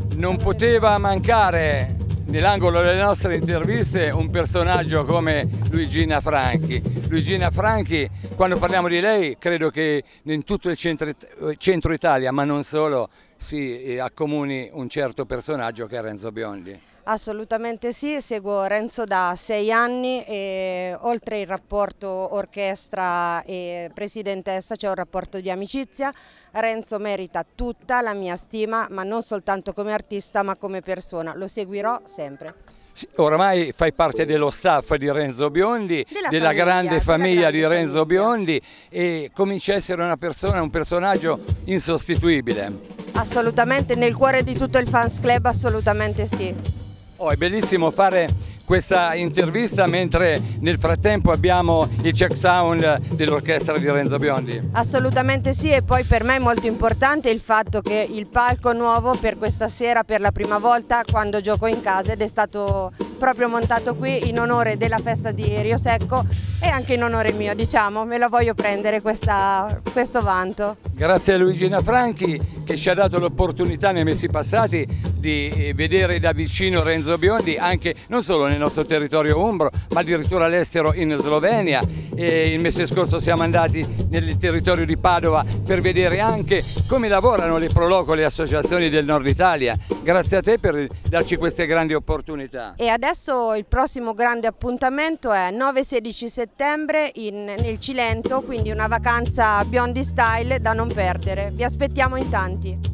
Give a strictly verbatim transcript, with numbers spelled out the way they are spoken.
Non poteva mancare nell'angolo delle nostre interviste un personaggio come Luigina Franchi. Luigina Franchi, quando parliamo di lei, credo che in tutto il centro, centro Italia, ma non solo, si accomuni un certo personaggio che è Renzo Biondi. Assolutamente sì, seguo Renzo da sei anni e oltre il rapporto orchestra e presidentessa c'è un rapporto di amicizia. Renzo merita tutta la mia stima, ma non soltanto come artista ma come persona, lo seguirò sempre. Sì, oramai fai parte dello staff di Renzo Biondi, della, della famiglia, grande famiglia grande di Renzo famiglia. Biondi, e comincia a essere una persona, un personaggio insostituibile. Assolutamente, nel cuore di tutto il fans club assolutamente sì. Oh, è bellissimo fare questa intervista mentre nel frattempo abbiamo il check sound dell'orchestra di Renzo Biondi. Assolutamente sì, e poi per me è molto importante il fatto che il palco nuovo per questa sera per la prima volta quando gioco in casa, ed è stato proprio montato qui in onore della festa di Rio Secco e anche in onore mio, diciamo, me la voglio prendere questa, questo vanto. Grazie a Luigina Franchi che ci ha dato l'opportunità nei mesi passati di vedere da vicino Renzo Biondi anche non solo nel nostro territorio umbro ma addirittura all'estero in Slovenia, e il mese scorso siamo andati nel territorio di Padova per vedere anche come lavorano le Proloco, le associazioni del nord Italia. Grazie a te per darci queste grandi opportunità. E adesso il prossimo grande appuntamento è nove sedici settembre in, nel Cilento, quindi una vacanza Biondi style da non perdere. Vi aspettiamo in tanti.